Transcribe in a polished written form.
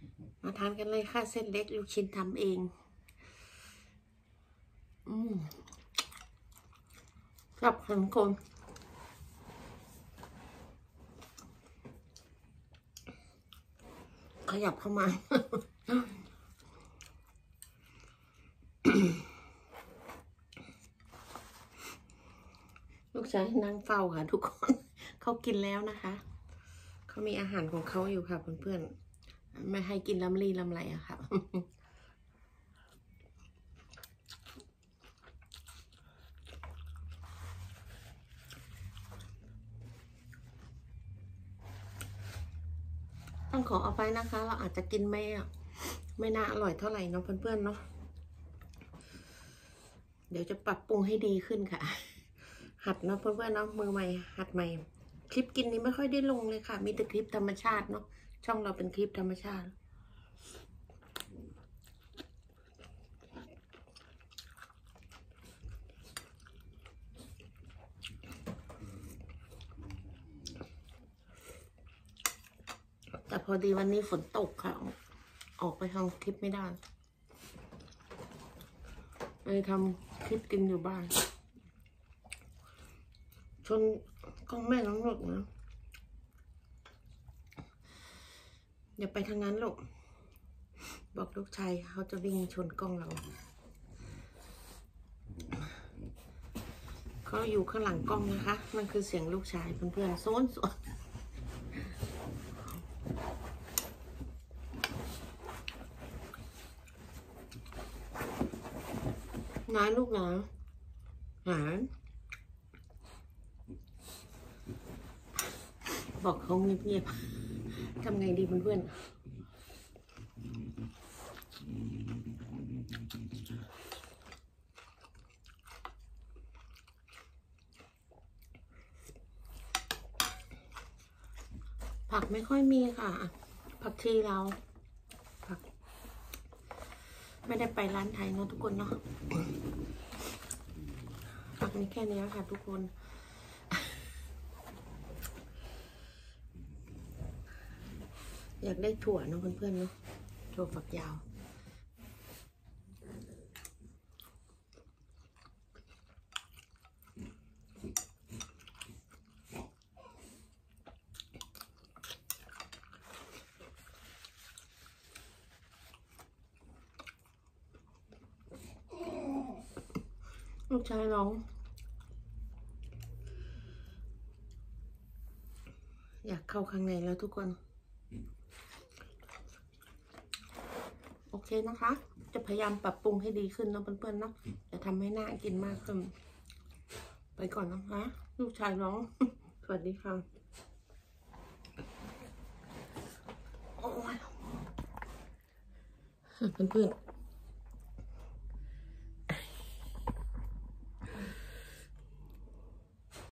มาทานกันเลยค่ะเส้นเล็กลูกชิ้นทำเองกับคนขยับเข้ามา ลูกชายนั่งเฝ้าค่ะทุกคนเขากินแล้วนะคะเขามีอาหารของเขาอยู่ค่ะเพื่อนๆไม่ให้กินลำลี่ลำไรอะค่ะต้องขอเอาไปนะคะเราอาจจะกินไม่น่าอร่อยเท่าไหร่เนาะเพื่อนๆเนาะเดี๋ยวจะปรับปรุงให้ดีขึ้นค่ะหัดเนาะเพื่อนๆเนาะมือใหม่หัดใหม่คลิปกินนี้ไม่ค่อยได้ลงเลยค่ะมีแต่คลิปธรรมชาติเนาะช่องเราเป็นคลิปธรรมชาติแต่พอดีวันนี้ฝนตกค่ะออกไปทำคลิปไม่ได้เลยทำคลิปกินอยู่บ้านชนกล้องแม่น้องหลกนะอย่าไปทางนั้นหรอกบอกลูกชายเขาจะวิ่งชนกล้องเราเขาอยู่ข้างหลังกล้องนะคะมันคือเสียงลูกชายเพื่อนๆโซนนายลูกนะหาบอกเขาเงียบๆทำไงดีเพื่อนผักไม่ค่อยมีค่ะผักชีเราผักไม่ได้ไปร้านไทยเนาะทุกคนเนาะผักมีแค่นี้ค่ะทุกคนอยากได้ถั่วเนาะเพื่อนๆเนาะถั่วฝักยาวลูกชายร้องอยากเข้าข้างในแล้วทุกคนโอเคนะคะจะพยายามปรับปรุงให้ดีขึ้นนะเพื่อนๆเนาะจะทำให้น่ากินมากขึ้นไปก่อนนะคะลูกชายร้อง สวัสดีค่ะเพื่อนๆ